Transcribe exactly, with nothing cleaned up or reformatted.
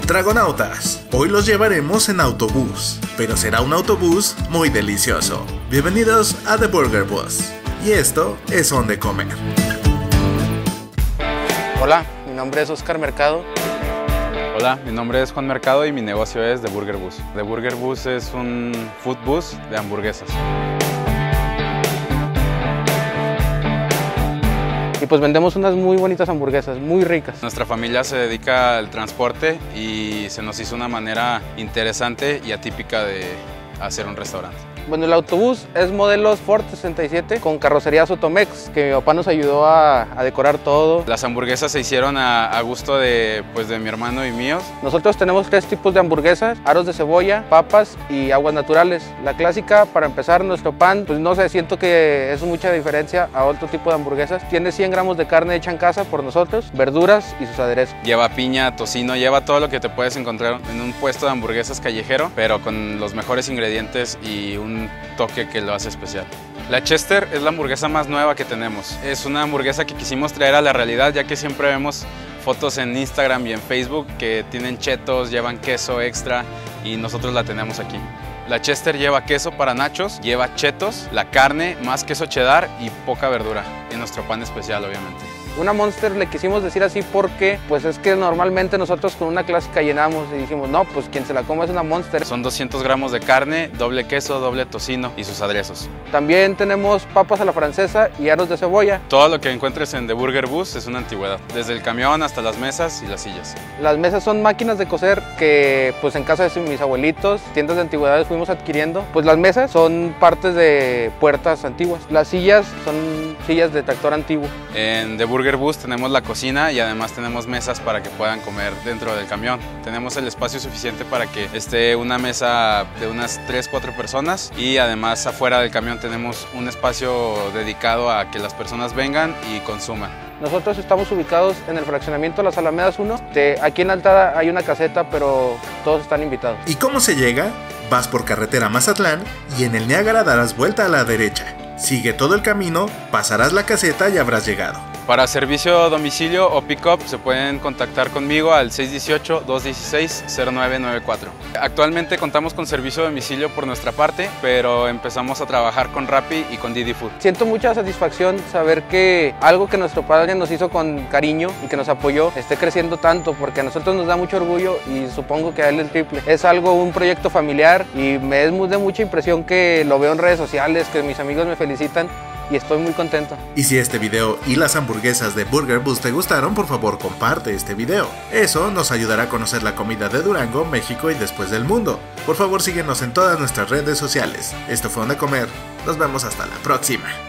Dragonautas, hoy los llevaremos en autobús, pero será un autobús muy delicioso. Bienvenidos a The Burger Bus, y esto es Donde Comer. Hola, mi nombre es Oscar Mercado. Hola, mi nombre es Juan Mercado y mi negocio es The Burger Bus. The Burger Bus es un food bus de hamburguesas. Y pues vendemos unas muy bonitas hamburguesas, muy ricas. Nuestra familia se dedica al transporte y se nos hizo una manera interesante y atípica de hacer un restaurante. Bueno, el autobús es modelo Ford sesenta y siete con carrocería Sotomex, que mi papá nos ayudó a, a decorar todo. Las hamburguesas se hicieron a, a gusto de, pues, de mi hermano y míos. Nosotros tenemos tres tipos de hamburguesas: aros de cebolla, papas y aguas naturales. La clásica, para empezar, nuestro pan, pues no sé, siento que es mucha diferencia a otro tipo de hamburguesas. Tiene cien gramos de carne hecha en casa por nosotros, verduras y sus aderezos. Lleva piña, tocino, lleva todo lo que te puedes encontrar en un puesto de hamburguesas callejero, pero con los mejores ingredientes y un toque que lo hace especial. La Chester es la hamburguesa más nueva que tenemos. Es una hamburguesa que quisimos traer a la realidad, ya que siempre vemos fotos en Instagram y en Facebook que tienen chetos, llevan queso extra, y nosotros la tenemos aquí. La Chester lleva queso para nachos, lleva chetos, la carne, más queso cheddar y poca verdura, y nuestro pan especial, obviamente. Una Monster le quisimos decir así porque pues es que normalmente nosotros con una clásica llenamos y dijimos, no, pues quien se la coma es una Monster. Son doscientos gramos de carne, doble queso, doble tocino y sus aderezos. También tenemos papas a la francesa y aros de cebolla. Todo lo que encuentres en The Burger Bus es una antigüedad, desde el camión hasta las mesas y las sillas. Las mesas son máquinas de coser que pues en casa de mis abuelitos, tiendas de antigüedades fuimos adquiriendo. Pues las mesas son partes de puertas antiguas. Las sillas son sillas de tractor antiguo. En The Burger Bus tenemos la cocina y además tenemos mesas para que puedan comer dentro del camión. Tenemos el espacio suficiente para que esté una mesa de unas tres cuatro personas, y además afuera del camión tenemos un espacio dedicado a que las personas vengan y consuman. Nosotros estamos ubicados en el fraccionamiento Las Alamedas uno. De, aquí en Altada hay una caseta, pero todos están invitados. ¿Y cómo se llega? Vas por carretera Mazatlán y en el Niágara darás vuelta a la derecha. Sigue todo el camino, pasarás la caseta y habrás llegado. Para servicio a domicilio o pick-up se pueden contactar conmigo al seis uno ocho, dos uno seis, cero nueve nueve cuatro. Actualmente contamos con servicio a domicilio por nuestra parte, pero empezamos a trabajar con Rappi y con Didi Food. Siento mucha satisfacción saber que algo que nuestro padre nos hizo con cariño y que nos apoyó esté creciendo tanto, porque a nosotros nos da mucho orgullo y supongo que a él el triple. Es algo, un proyecto familiar, y me es muy de mucha impresión que lo veo en redes sociales, que mis amigos me felicitan, y estoy muy contento. Y si este video y las hamburguesas de Burger Bus te gustaron, por favor comparte este video. Eso nos ayudará a conocer la comida de Durango, México y después del mundo. Por favor síguenos en todas nuestras redes sociales. Esto fue Donde Comer. Nos vemos hasta la próxima.